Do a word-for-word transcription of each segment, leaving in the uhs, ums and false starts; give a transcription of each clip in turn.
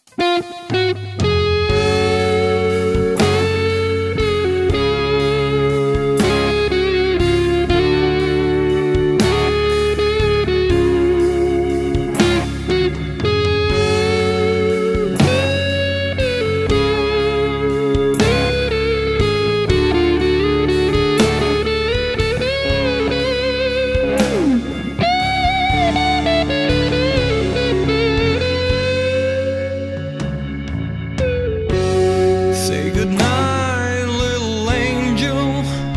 Say goodnight, little angel.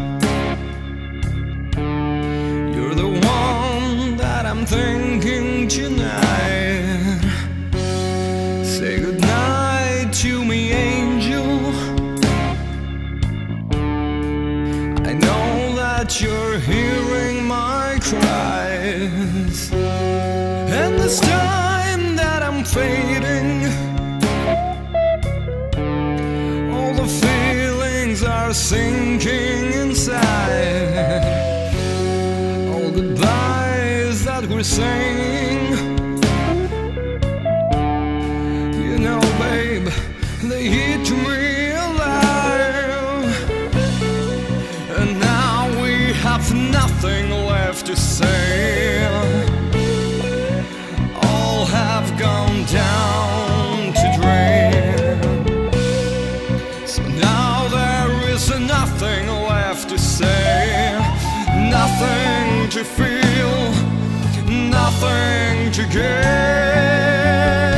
You're the one that I'm thinking tonight. Say goodnight to me, angel. I know that you're hearing my cries, and this time that I'm fading, all the feelings are sinking inside. All goodbyes that we're saying, you know, babe, they hit me alive. And now we have nothing left to say. All have gone down to drain. So now there is nothing left to say, nothing to feel, nothing to gain.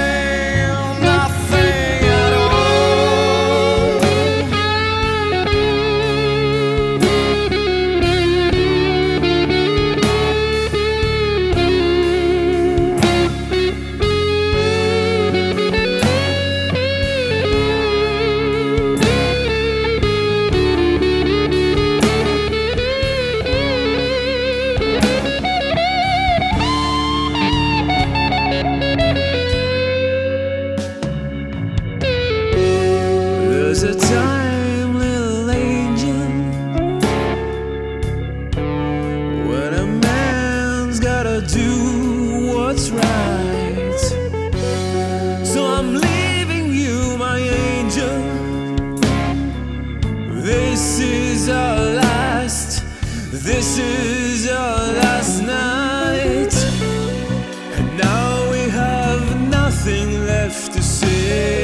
There's a time, little angel, when a man's gotta do what's right. So I'm leaving you, my angel. This is our last, this is our last night. And now we have nothing left to say.